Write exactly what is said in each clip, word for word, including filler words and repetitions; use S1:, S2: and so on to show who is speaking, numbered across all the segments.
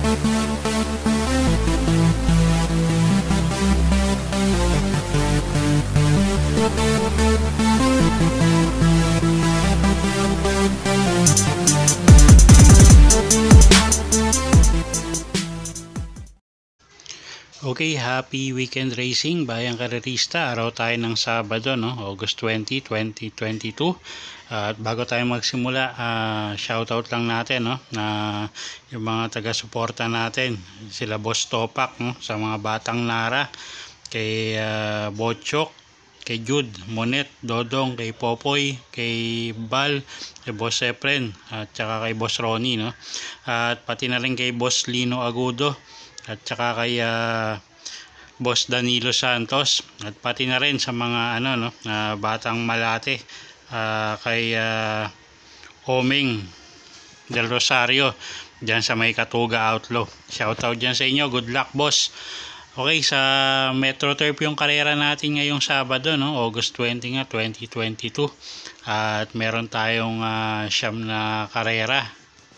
S1: Okay, happy weekend racing bayang karerista. Araw tayo ng Sabado, no? August twentieth, twenty twenty-two. At uh, bago tayo magsimula, uh, shoutout lang natin, no? Na uh, yung mga taga-suporta natin, sila Boss Topak, no? Sa mga batang Nara, kay uh, Botchok, kay Jude, Monet, Dodong, kay Popoy, kay Bal, kay Boss Efren, at saka kay Boss Ronnie, no? At pati na rin kay Boss Lino Agudo, at saka kay uh, Boss Danilo Santos, at pati na rin sa mga ano no uh, batang Malate, uh, kay uh, Oming Del Rosario diyan sa may Katuga Outlaw. Shoutout diyan sa inyo. Good luck, boss. Okay, sa Metro Turf yung karera natin ngayong Sabado, no? August twentieth nga, twenty twenty-two. At meron tayong uh, siyam na karera.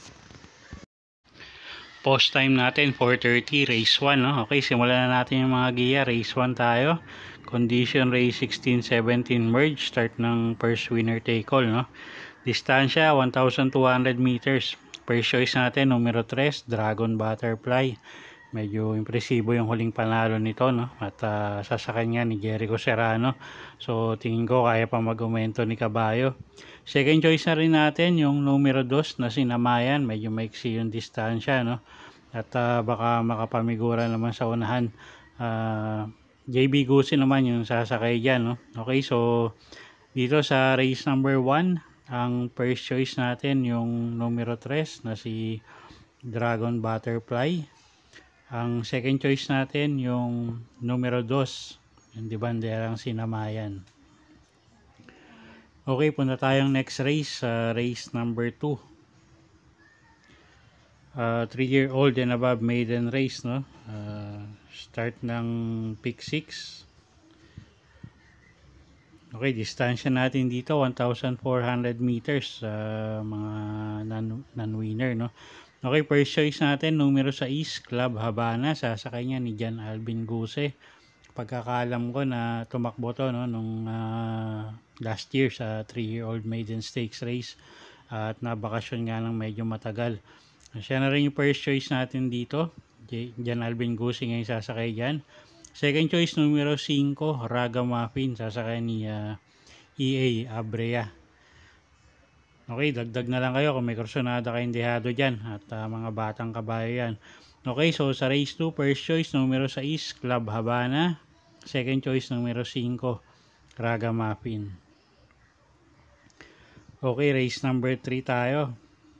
S1: Post time natin four thirty, race one, no? Okay, simulan na natin yung mga giya. Race one tayo. Condition race sixteen seventeen merge. Start ng first winner take all, no? Distansya one thousand two hundred meters. First choice natin numero three, Dragon Butterfly. Medyo impresibo yung huling panalo nito, no? At uh, sasakyan nga ni Jericho Serrano. So tingin ko kaya pa mag-aumento ni Kabayo. Second choice na rin natin yung numero two na si Namayan. Medyo maiksi yung distansya, no? At uh, baka makapamigura naman sa unahan. uh, J B Gusi naman yung sasakay dyan, no? Okay, so dito sa race number one, ang first choice natin yung numero three na si Dragon Butterfly. Ang second choice natin yung numero two, yung di banderang si Namayan. Okay, punta tayong next race, uh, race number two. Uh, three year old and above maiden race, no? Uh, start ng pick six. Okay, distansya natin dito one thousand four hundred meters, uh, mga non-winner, no? Okay, first choice natin numero six, Club Habana. Sasakay niya ni Jan Alvin Guse. Pagkakalam ko na tumakbo to, no, nung uh, last year sa three year old maiden stakes race, uh, at nabakasyon nga ng medyo matagal. Siya na rin yung first choice natin dito, Jan Alvin Guse ngayon sasakay dyan. Second choice numero five, Raga Muffin. Sasakay ni uh, E A Abrea. Okay, dagdag na lang kayo kung may kursonada kayong dehado dyan at uh, mga batang kabayo yan. Okay, so sa race two, first choice numero six, Club Habana. Second choice numero five, Raga Muffin. Okay, race number three tayo.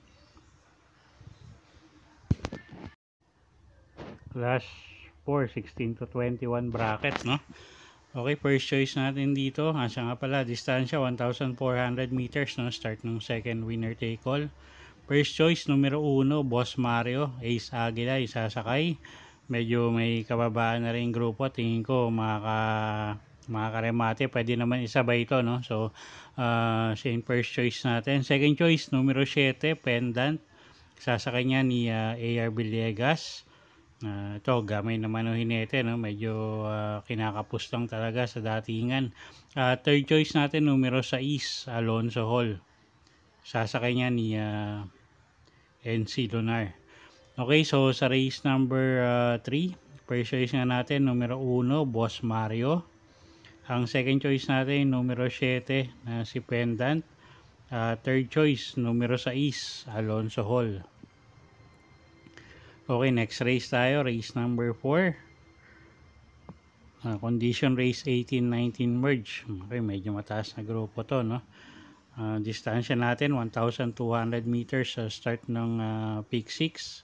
S1: Class four, sixteen to twenty-one bracket, no? Okay, first choice natin dito. Asa nga pala, distansya one thousand four hundred meters, no? Start ng second winner take all. First choice numero one, Boss Mario, Ace Aguila, isasakay. Medyo may kababaan na rin grupo. Tingin ko makaka makakaremate, pwede naman isabay ito, no? So uh, same first choice natin. Second choice numero seven, Pendant. Sasakay niya ni uh, A R Villegas. Uh, ito gamay naman ng hinete, no? Medyo uh, kinakapos lang talaga sa datingan. Uh, third choice natin numero six, Alonso Hall. Sasakay niya ni uh, N C Lunar. Okay, so sa race number three, uh, first choice nga natin numero one, Boss Mario. Ang second choice natin numero seven na uh, si Pendant. Uh, third choice numero six, Alonso Hall. Okay, next race tayo, race number four. Uh, condition race eighteen nineteen merge. Okay, medyo mataas na grupo to, no? Uh, distansya natin one thousand two hundred meters sa uh, start ng uh, pick six.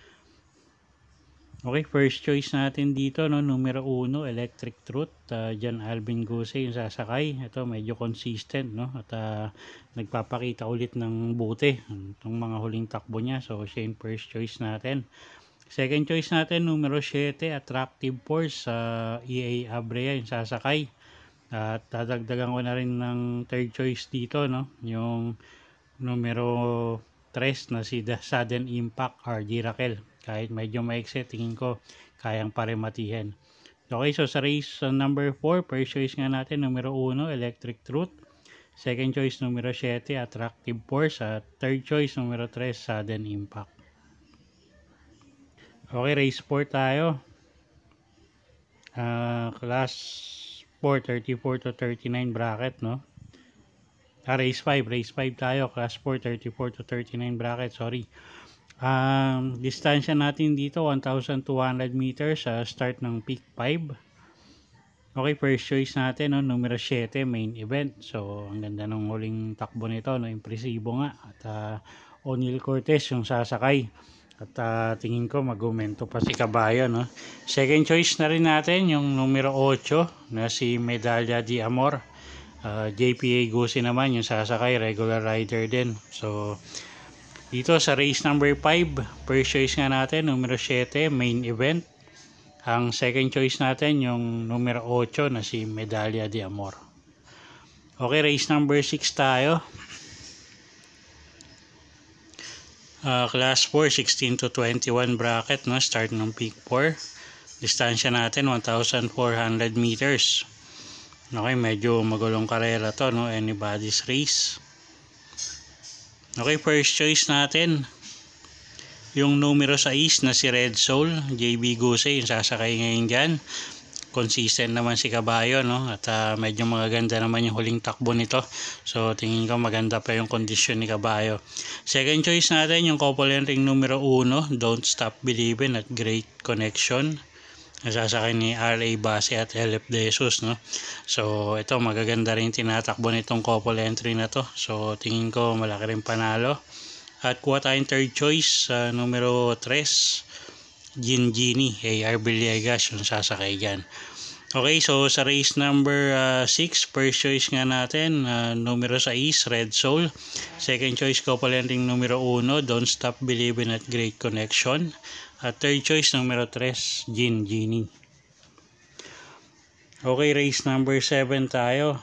S1: Okay, first choice natin dito, no, numero one, Electric Truth. Uh, Jan Alvin Guse yung sasakay. Ito medyo consistent, no? At uh, nagpapakita ulit ng buti itong mga huling takbo niya. So siya yung first choice natin. Second choice natin numero seven, Attractive Force, uh, E A Abrea yung sasakay. At uh, dadagdagan ko na rin ng third choice dito, no? Yung numero three na si The Sudden Impact, R D Raquel. Kahit medyo maikse, tingin ko kayang parematihan. Okay, so sa race uh, number four, first choice nga natin, numero one, Electric Truth. Second choice, numero seven, Attractive Force. At third choice, numero three, Sudden Impact. Okay, race four tayo. Uh, class four, thirty-four to thirty-nine bracket, no? Ah, race five, race five tayo. Class four, thirty-four to thirty-nine bracket, sorry. Um, distansya natin dito, one thousand two hundred meters sa uh, start ng peak five. Okay, first choice natin, no, numero seven, main event. So, ang ganda ng huling takbo nito, no, impresibo nga. At uh, O'Neal Cortez yung sasakay. At uh, tingin ko mag-umento pa si Caballo, no. Second choice na rin natin yung numero eight na si Medalla de Amor. Uh, J P A Gusi naman yung sasakay, regular rider din. So, dito sa race number five, first choice nga natin, numero seven, main event. Ang second choice natin, yung numero eight na si Medalla de Amor. Okay, race number six tayo. Uh, class four, sixteen to twenty-one bracket, no? Start ng peak four. Distansya natin, one thousand four hundred meters. Okay, medyo magulong karera to, no? Anybody's race. Okay, first choice natin, yung numero six na si Red Soul, J B Guse, yung sasakay ngayon dyan. Consistent naman si Caballo, no? At uh, medyo magaganda naman yung huling takbo nito. So, tingin ko maganda pa yung kondisyon ni Caballo. Second choice natin, yung couple entering numero one, Don't Stop Believing at Great Connection. Nasasakay ni R A Base at L F De Jesus, no? So, ito magaganda rin tinatakbo nitong couple entry na to. So, tingin ko malaki rin panalo. At kuha tayong third choice, uh, numero three, Gin Genie, A R Villegas yung sasakay dyan. Okay, so sa race number six, uh, first choice nga natin, uh, numero six, Red Soul. Second choice, couple ending numero one, Don't Stop Believing at Great Connection. At third choice, numero three, Gin Genie. Okay, race number seven tayo.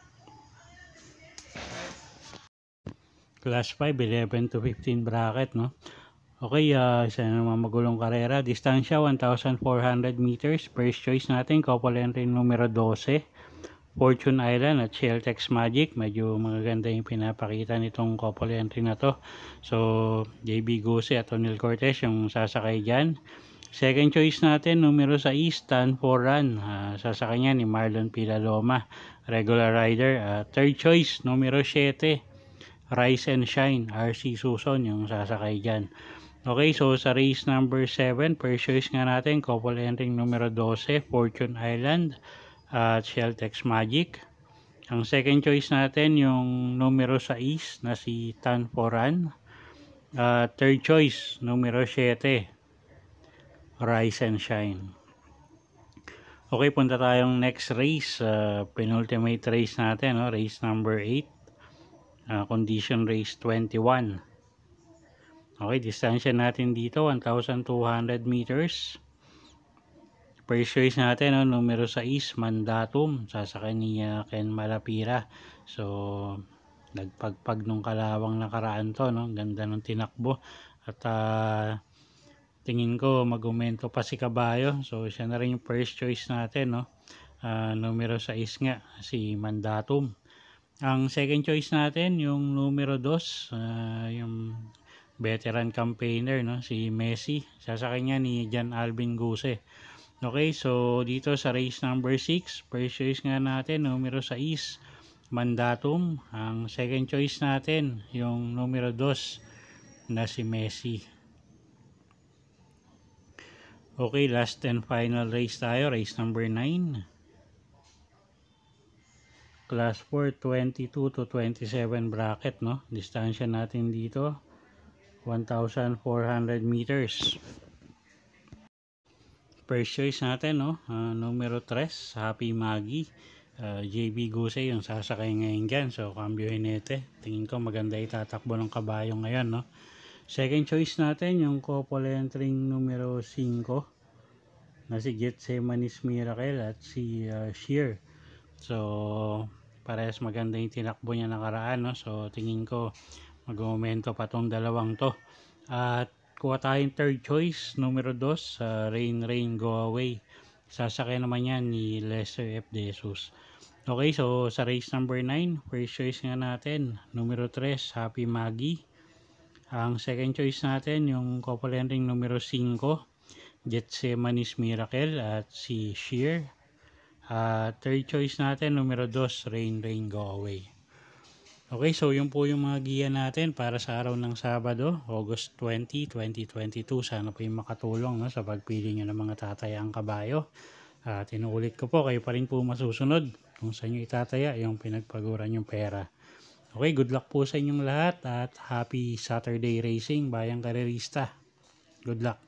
S1: Class five, eleven to fifteen bracket, no? Okay, uh, isa na naman magulong karera. Distansya, one thousand four hundred meters. First choice natin, couple entry numero twelve, Fortune Island at Sheltex Magic. Medyo magaganda yung pinapakita nitong couple entry na to. So, J B Guse at O'Neal Cortez yung sasakay dyan. Second choice natin, numero six, Stand for Run. Uh, sasakay niya ni Marlon Pilaloma, regular rider. Uh, third choice, numero seven, Rise and Shine, R C Suson yung sasakay dyan. Okay, so sa race number seven, first choice nga natin, couple entering numero twelve, Fortune Island at uh, Sheltex Magic. Ang second choice natin, yung numero six na si Tan Foran. Uh, third choice, numero seven, Rise and Shine. Okay, punta tayong next race, uh, penultimate race natin, no? Race number eight, uh, condition race twenty-one. Okay, distansya natin dito, one thousand two hundred meters. First choice natin, no, numero six, Mandatum. Sasakay ni uh, Ken Malapira. So, nagpagpag nung kalawang nakaraan to, no? Ganda ng tinakbo. At uh, tingin ko mag-umento pa si Caballo. So, siya na rin yung first choice natin, no? Uh, numero six nga, si Mandatum. Ang second choice natin, yung numero two, uh, yung veteran campaigner, no, si Messi. Sasakay niya ni Jan Alvin Guse. Okay, so dito sa race number six, first choice nga natin, numero six, Mandatum. Ang second choice natin, yung numero two na si Messi. Okay, last and final race tayo, race number nine. Class four, twenty-two to twenty-seven bracket, no? Distansya natin dito, one thousand four hundred meters. First choice natin, no? Uh, numero three, Happy Maggie. Uh, J B Guse yung sasakay ngayon dyan. So, cambio hinete. Tingin ko maganda itatakbo ng Caballo ngayon, no? Second choice natin, yung couple entering numero five na si Getsemanis Miracle at si uh, Sheer. So, parehas maganda yung tinakbo niya nakaraan, no? So, tingin ko mag-momento pa tong dalawang to. At kuha tayong third choice, numero dos, sa Rain Rain Go Away. Sasakyan naman yan ni Lester F. De Jesus. Okay, so sa race number nine, first choice nga natin, numero tres, Happy Maggie. Ang second choice natin, yung couple entering numero five, Getsemanis Miracle at si Sheer. Uh, third choice natin, numero two, Rain Rain Go Away. Okay, so yun po yung mga giya natin para sa araw ng Sabado, August twentieth, twenty twenty-two. Sana po yung makatulong, no, sa pagpili nyo ng mga tatayang kabayo. At inuulit ko po, kayo pa rin po masusunod kung saan nyo itataya yung pinagpaguran yung pera. Okay, good luck po sa inyong lahat at happy Saturday racing, bayang karerista. Good luck.